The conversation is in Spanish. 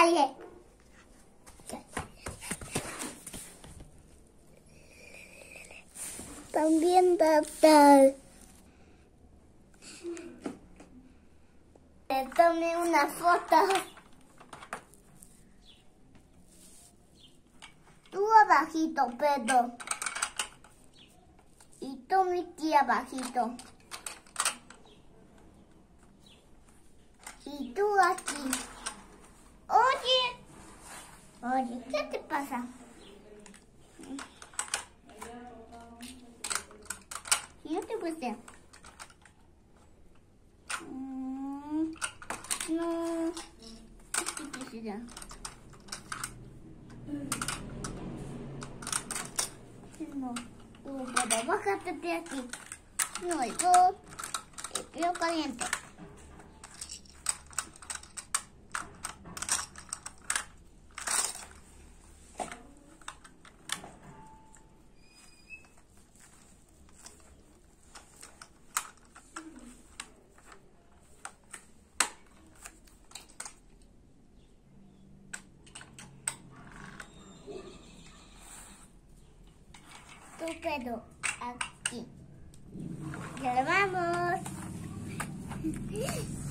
calle. También doctor. Le tomé una foto. Tú abajito, Pedro. Y tú, Miki, abajito. Y tú aquí. Oye, ¿qué te pasa? ¿Yo te puse? No. ¿Qué quisiera? No. Tú puedes bájate de aquí. No, yo quiero caliente. Pero aquí. Ya vamos.